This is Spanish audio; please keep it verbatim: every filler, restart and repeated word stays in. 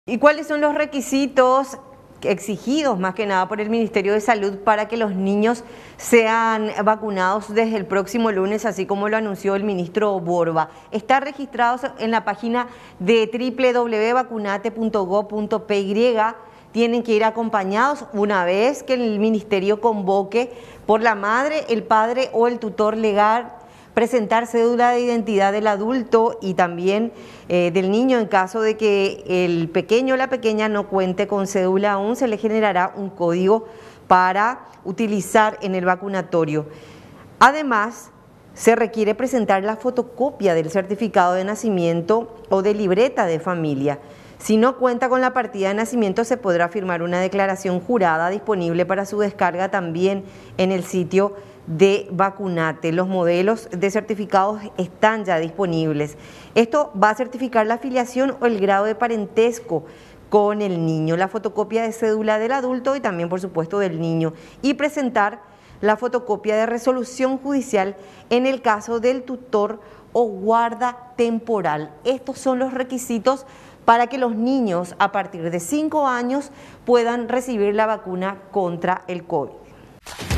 ¿Y cuáles son los requisitos exigidos más que nada por el Ministerio de Salud para que los niños sean vacunados desde el próximo lunes, así como lo anunció el ministro Borba? Está registrados en la página de doble u doble u doble u punto vacunate punto gob punto pe y. Tienen que ir acompañados una vez que el ministerio convoque por la madre, el padre o el tutor legal, presentar cédula de identidad del adulto y también eh, del niño. En caso de que el pequeño o la pequeña no cuente con cédula aún, se le generará un código para utilizar en el vacunatorio. Además, se requiere presentar la fotocopia del certificado de nacimiento o de libreta de familia. Si no cuenta con la partida de nacimiento, se podrá firmar una declaración jurada disponible para su descarga también en el sitio de Vacunate. Los modelos de certificados están ya disponibles. Esto va a certificar la afiliación o el grado de parentesco con el niño, la fotocopia de cédula del adulto y también, por supuesto, del niño, y presentar la fotocopia de resolución judicial en el caso del tutor o guarda temporal. Estos son los requisitos para que los niños a partir de cinco años puedan recibir la vacuna contra el COVID.